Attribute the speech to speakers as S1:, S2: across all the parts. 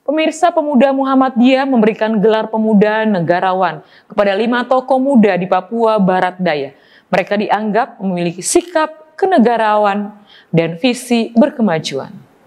S1: Pemirsa, Pemuda Muhammadiyah memberikan gelar Pemuda Negarawan kepada 5 tokoh muda di Papua Barat Daya. Mereka dianggap memiliki sikap kenegarawan dan visi berkemajuan.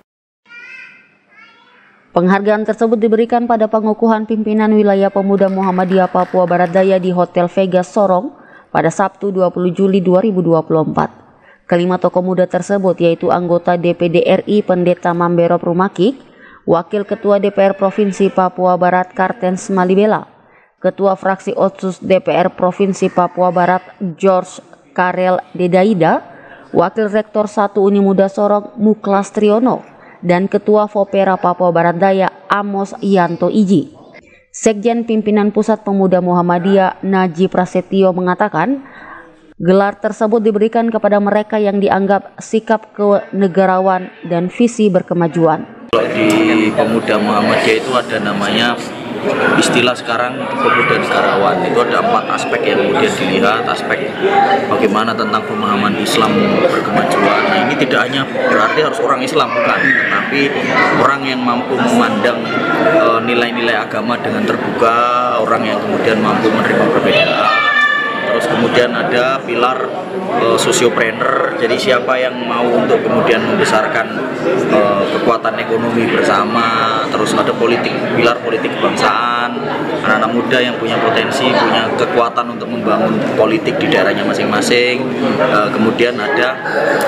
S2: Penghargaan tersebut diberikan pada pengukuhan pimpinan wilayah Pemuda Muhammadiyah Papua Barat Daya di Hotel Vegas Sorong pada Sabtu 20 Juli 2024. Kelima tokoh muda tersebut yaitu anggota DPD RI Pendeta Mamberop Rumakik, Wakil Ketua DPR Provinsi Papua Barat Kartens Malibela, Ketua Fraksi Otsus DPR Provinsi Papua Barat George Karel Dedaida, Wakil Rektor 1 Unimuda Sorong Muklas Triono, dan Ketua Vopera Papua Barat Daya Amos Yanto Iji. Sekjen Pimpinan Pusat Pemuda Muhammadiyah Najib Prasetyo mengatakan, gelar tersebut diberikan kepada mereka yang dianggap sikap kenegarawan dan visi berkemajuan.
S3: Kalau di Pemuda Muhammadiyah itu ada namanya istilah sekarang pemuda negarawan. Itu ada 4 aspek yang kemudian dilihat, aspek bagaimana tentang pemahaman Islam berkemajuan. Nah, ini tidak hanya berarti harus orang Islam, bukan, tetapi orang yang mampu memandang nilai-nilai agama dengan terbuka, orang yang kemudian mampu menerima perbedaan. Terus kemudian ada pilar sosiopreneur, jadi siapa yang mau untuk kemudian membesarkan kekuatan ekonomi bersama. Terus ada pilar politik kebangsaan, anak-anak muda yang punya potensi, punya kekuatan untuk membangun politik di daerahnya masing-masing. Kemudian ada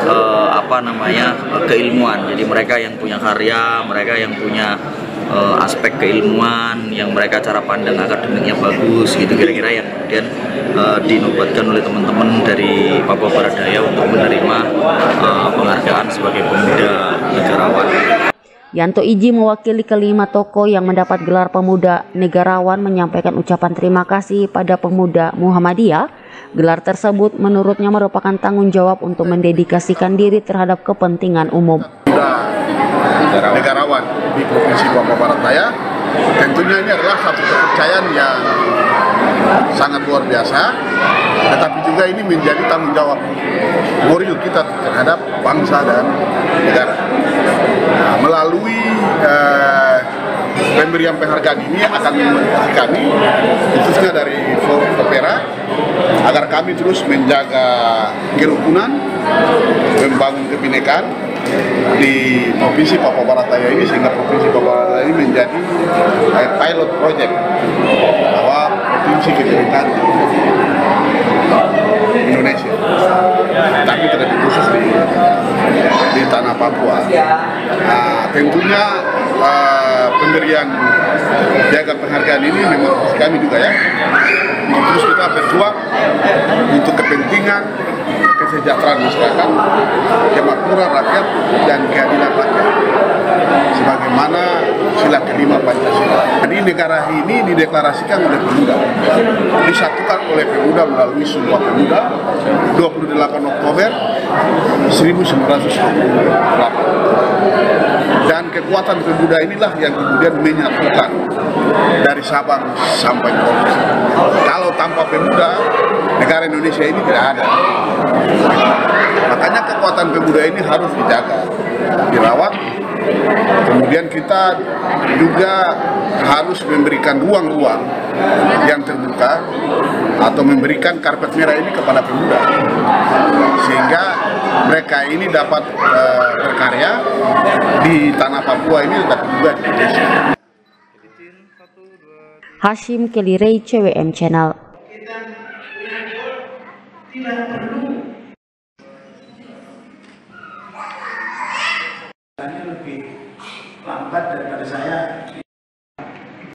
S3: keilmuan, jadi mereka yang punya karya, mereka yang punya aspek keilmuan, yang mereka cara pandang akademiknya bagus, gitu kira-kira yang kemudian dinobatkan oleh teman-teman dari Papua Barat Daya untuk menerima penghargaan sebagai pemuda negarawan.
S2: Yanto Iji mewakili kelima tokoh yang mendapat gelar Pemuda Negarawan menyampaikan ucapan terima kasih pada Pemuda Muhammadiyah. Gelar tersebut menurutnya merupakan tanggung jawab untuk mendedikasikan diri terhadap kepentingan umum.
S4: Negarawan di Provinsi Papua Barat Daya, tentunya ini adalah satu kepercayaan yang sangat luar biasa, tetapi juga ini menjadi tanggung jawab moral kita terhadap bangsa dan negara. Nah, melalui pemberian penghargaan ini akan memotivasi kami, khususnya dari Vopera, agar kami terus menjaga kerukunan, membangun kebinekaan di Provinsi Papua Barat Daya ini, sehingga Provinsi Papua Barat Daya ini menjadi pilot project bahwa provinsi kebinekaan Indonesia, tapi terlebih khusus di tanah Papua. Nah, tentunya pemberian piagam penghargaan ini memotivasi kami juga ya, terus kita berjuang untuk kepentingan kesejahteraan masyarakat, kemakmuran rakyat, dan keadilan rakyat sebagaimana sila kelima Pancasila. Jadi negara ini dideklarasikan oleh pemuda, disatukan oleh pemuda melalui Sumpah Pemuda 28 Oktober 1948. Dan kekuatan pemuda inilah yang kemudian menyatukan dari Sabang sampai Merauke. Kalau tanpa pemuda, negara Indonesia ini tidak ada. Makanya kekuatan pemuda ini harus dijaga, dirawat. Kemudian kita juga harus memberikan ruang-ruang yang terbuka atau memberikan karpet merah ini kepada pemuda, sehingga mereka ini dapat berkarya di tanah Papua ini, tapi juga di Indonesia.
S2: Hashim Kelirei, CWM Channel.
S5: Tidak perlu lebih lambat daripada saya.